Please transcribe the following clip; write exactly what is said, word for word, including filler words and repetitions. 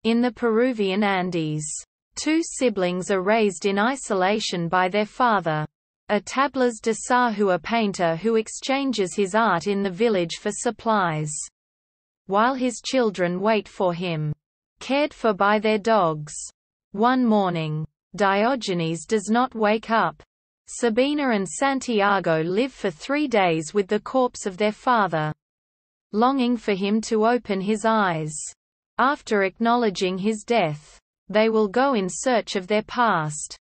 In the Peruvian Andes, two siblings are raised in isolation by their father, a tablas de Sahu, a painter who exchanges his art in the village for supplies, while his children wait for him, cared for by their dogs. One morning, Diogenes does not wake up. Sabina and Santiago live for three days with the corpse of their father, longing for him to open his eyes. After acknowledging his death, they will go in search of their past.